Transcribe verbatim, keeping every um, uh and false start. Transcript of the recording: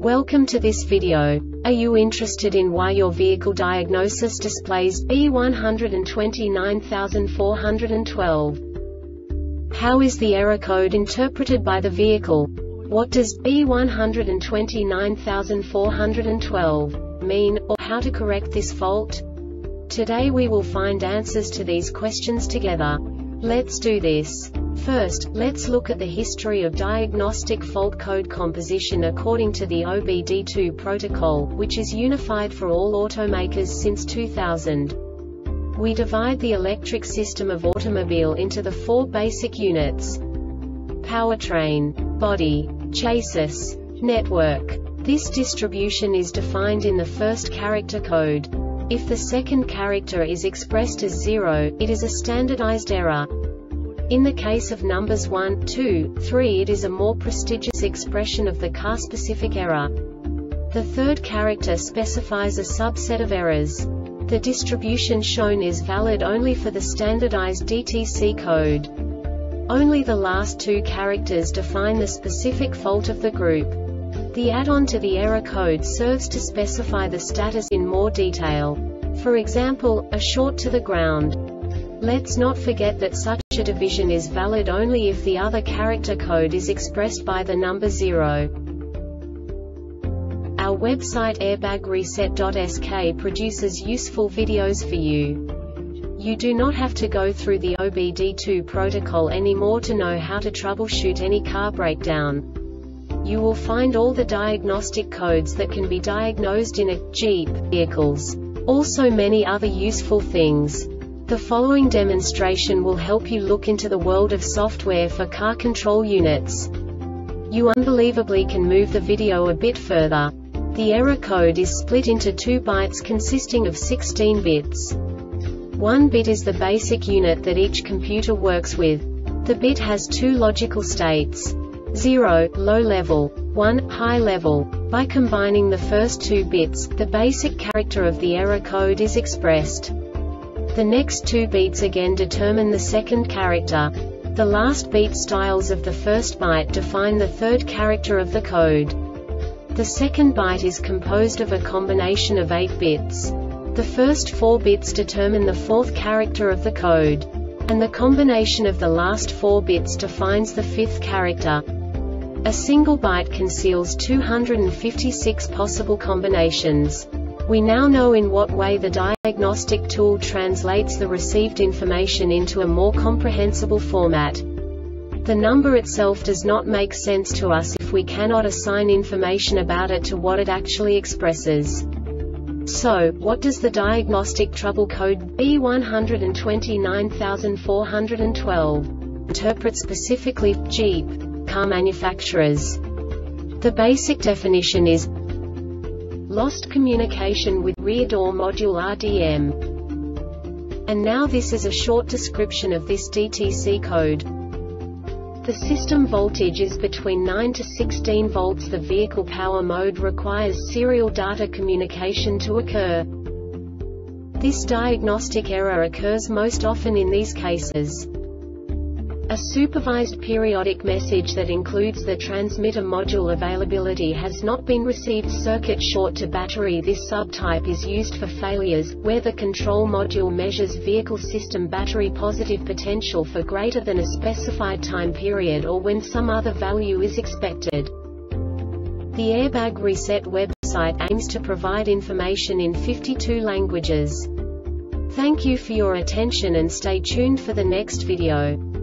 Welcome to this video. Are you interested in why your vehicle diagnosis displays B one two nine four one two? How is the error code interpreted by the vehicle? What does B one two nine four one two mean, or how to correct this fault? Today we will find answers to these questions together. Let's do this. First, let's look at the history of diagnostic fault code composition according to the O B D two protocol, which is unified for all automakers since two thousand. We divide the electric system of automobile into the four basic units: powertrain, body, chassis, network. This distribution is defined in the first character code. If the second character is expressed as zero, it is a standardized error. In the case of numbers one, two, three, it is a more prestigious expression of the car-specific error. The third character specifies a subset of errors. The distribution shown is valid only for the standardized D T C code. Only the last two characters define the specific fault of the group. The add-on to the error code serves to specify the status in more detail. For example, a short to the ground. Let's not forget that such a division is valid only if the other character code is expressed by the number zero. Our website airbag reset dot S K produces useful videos for you. You do not have to go through the O B D two protocol anymore to know how to troubleshoot any car breakdown. You will find all the diagnostic codes that can be diagnosed in a Jeep vehicles. Also many other useful things. The following demonstration will help you look into the world of software for car control units. You unbelievably can move the video a bit further. The error code is split into two bytes consisting of sixteen bits. One bit is the basic unit that each computer works with. The bit has two logical states: zero, low level, one, high level. By combining the first two bits, the basic character of the error code is expressed. The next two beats again determine the second character. The last beat styles of the first byte define the third character of the code. The second byte is composed of a combination of eight bits. The first four bits determine the fourth character of the code. And the combination of the last four bits defines the fifth character. A single byte conceals two hundred fifty-six possible combinations. We now know in what way the diagnostic tool translates the received information into a more comprehensible format. The number itself does not make sense to us if we cannot assign information about it to what it actually expresses. So, what does the diagnostic trouble code B one two nine four one two interpret specifically for Jeep car manufacturers? The basic definition is lost communication with rear door module R D M. And now this is a short description of this D T C code. The system voltage is between nine to sixteen volts. The vehicle power mode requires serial data communication to occur. This diagnostic error occurs most often in these cases: a supervised periodic message that includes the transmitter module availability has not been received. Circuit short to battery. This subtype is used for failures where the control module measures vehicle system battery positive potential for greater than a specified time period or when some other value is expected. The Airbag Reset website aims to provide information in fifty-two languages. Thank you for your attention and stay tuned for the next video.